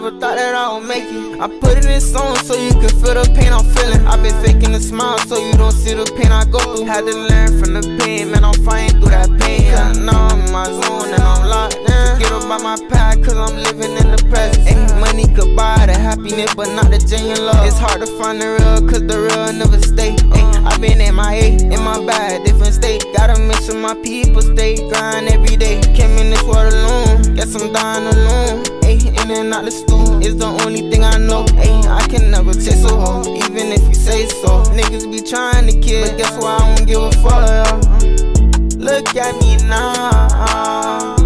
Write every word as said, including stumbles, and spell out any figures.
never thought that I would make it. I put it in song so you can feel the pain I'm feeling. I've been faking the smile so you don't see the pain I go through. Had to learn from the pain, man, I'm fighting through that pain. Cause now I'm in my zone and I'm locked in. Forget about my past cause I'm living in the present. Ain't money could buy the happiness but not the genuine love. It's hard to find the real cause the real never stay. I've been in my A, in my bag, different state. Gotta make sure my people stay grind every day. Came in this world alone, guess I'm dying alone. Ayy, in and out the stool is the only thing I know. Ayy, I can never chase a hoe, even if you say so. Niggas be trying to kill, but guess what, I won't give a fuck. Look at me now.